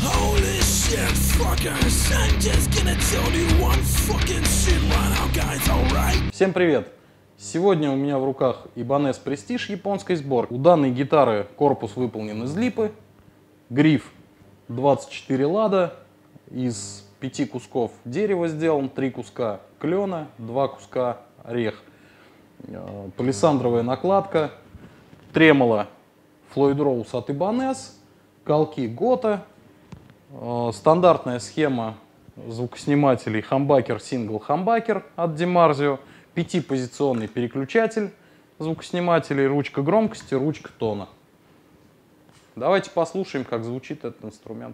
Holy shit, fuckers, I'm just gonna tell you one fucking shit right now, guys, alright? Всем привет! Сегодня у меня в руках Ibanez Prestige японской сборки. У данной гитары корпус выполнен из липы, гриф 24 лада, из 5 кусков дерева сделан, 3 куска клена, 2 куска орех. Палисандровая накладка, тремоло Floyd Rose от Ibanez, колки Goto, стандартная схема звукоснимателей хамбакер, сингл хамбакер от DiMarzio, 5-позиционный переключатель звукоснимателей, ручка громкости, ручка тона. Давайте послушаем, как звучит этот инструмент.